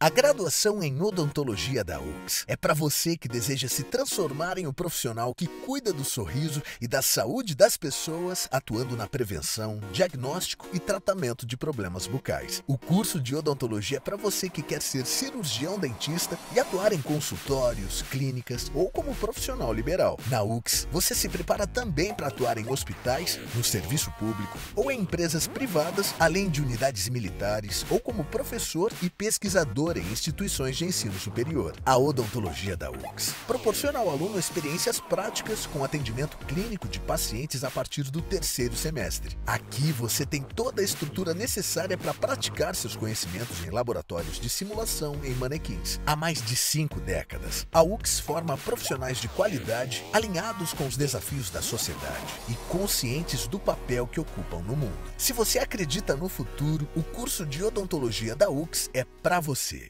A graduação em odontologia da UX é para você que deseja se transformar em um profissional que cuida do sorriso e da saúde das pessoas, atuando na prevenção, diagnóstico e tratamento de problemas bucais. O curso de odontologia é para você que quer ser cirurgião dentista e atuar em consultórios, clínicas ou como profissional liberal. Na UX, você se prepara também para atuar em hospitais, no serviço público ou em empresas privadas, além de unidades militares ou como professor e pesquisador em instituições de ensino superior. A odontologia da UX proporciona ao aluno experiências práticas com atendimento clínico de pacientes a partir do terceiro semestre. Aqui você tem toda a estrutura necessária para praticar seus conhecimentos em laboratórios de simulação em manequins. Há mais de 5 décadas, a UX forma profissionais de qualidade, alinhados com os desafios da sociedade e conscientes do papel que ocupam no mundo. Se você acredita no futuro, o curso de odontologia da UX é para você.